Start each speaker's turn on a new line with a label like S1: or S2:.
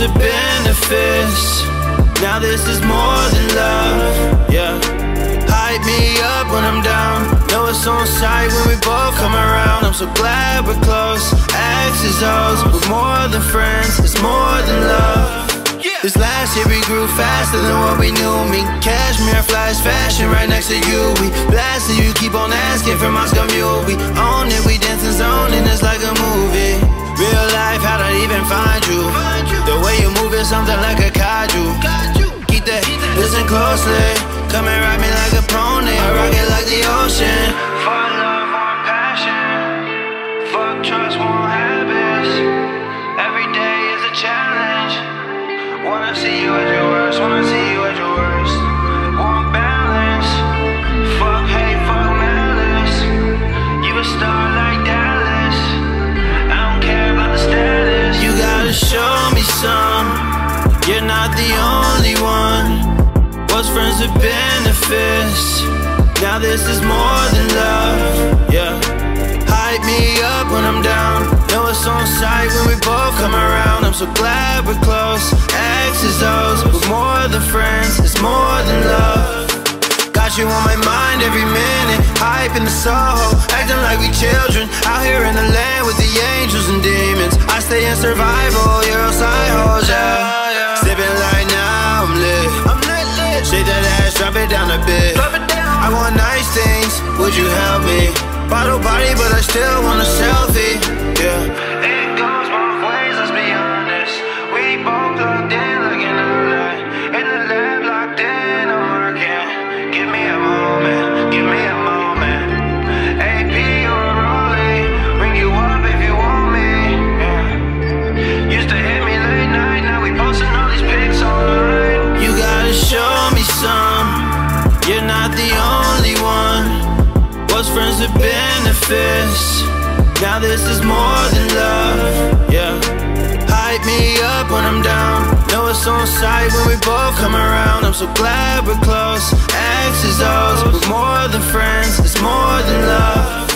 S1: with benefits. Now this is more than love, yeah. Hype me up when I'm down. Know it's on sight when we both come around. I'm so glad we're close. X's, O's, we're more than friends. It's more than love. This last year we grew faster than what we knew. Me, cashmere, flash fashion right next to you. We blasted you, keep on asking for Moscow Mule. We own it, we dance and zone, and it's like a movie. Real life, how'd I even find you? The way you move is something like a kaiju. Keep that, listen closely. Come and ride me like a pony. I rock it like the ocean. Fuck love, want passion. Fuck trust, want habits. Every day is a challenge. Wanna see you at your worst, wanna see you at your worst. Want balance. Fuck hate, fuck malice. You a star like Dallas. I don't care about the status. You gotta show me some. You're not the only one. Was friends with benefits. Now this is more than love, yeah. Hype me up when I'm down. Know it's on sight when we both come around. I'm so glad we're close. X's, O's, we're more than friends. It's more than love. Got you on my mind every minute. Hype in the Soho, acting like we children. Out here in the land with the angels and demons. I stay in survival, you're on side hoes, yeah. Sipping like now I'm lit. Shake that ass, drop it down a bit. I want nice things, would you help me? Bottle body, but I still want a selfie, yeah. It goes both ways, let's be honest. We both plugged in like an outlet. In the lab, locked in, I'm working. Give me a moment, give me a moment. AP or a Rollie, ring you up if you want me, yeah. Used to hit me late night, now we posting all these pics online. You gotta show me some. You're not the only one. Was friends with benefits. Now this is more than love, yeah. Hype me up when I'm down. Know it's on sight when we both come around. I'm so glad we're close. X's, O's, we're more than friends. It's more than love.